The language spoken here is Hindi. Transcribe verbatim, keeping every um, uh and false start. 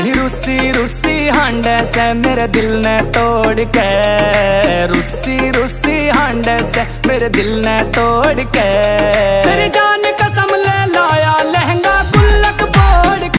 रुसी रुसी हांडे से मेरे दिल ने तोड़ के, रुसी रुसी हांडे से मेरे दिल ने तोड़ के।